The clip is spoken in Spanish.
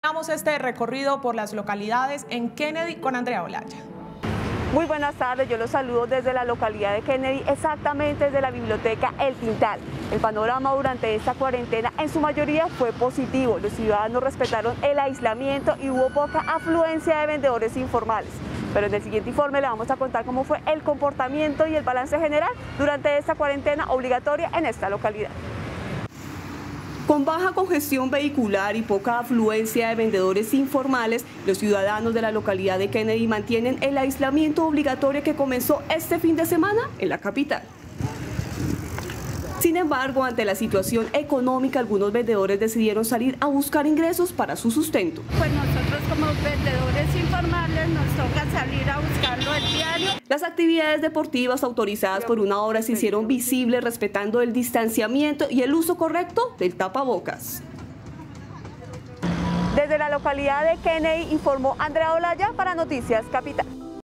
Damos este recorrido por las localidades en Kennedy con Andrea Olaya. Muy buenas tardes, yo los saludo desde la localidad de Kennedy, exactamente desde la biblioteca El Tintal. El panorama durante esta cuarentena en su mayoría fue positivo. Los ciudadanos respetaron el aislamiento y hubo poca afluencia de vendedores informales. Pero en el siguiente informe le vamos a contar cómo fue el comportamiento y el balance general durante esta cuarentena obligatoria en esta localidad. Con baja congestión vehicular y poca afluencia de vendedores informales, los ciudadanos de la localidad de Kennedy mantienen el aislamiento obligatorio que comenzó este fin de semana en la capital. Sin embargo, ante la situación económica, algunos vendedores decidieron salir a buscar ingresos para su sustento. Pues nosotros como vendedores informales nos toca salir a buscarlo el diario. Las actividades deportivas autorizadas por una hora se hicieron visibles respetando el distanciamiento y el uso correcto del tapabocas. Desde la localidad de Kennedy informó Andrea Olaya para Noticias Capital.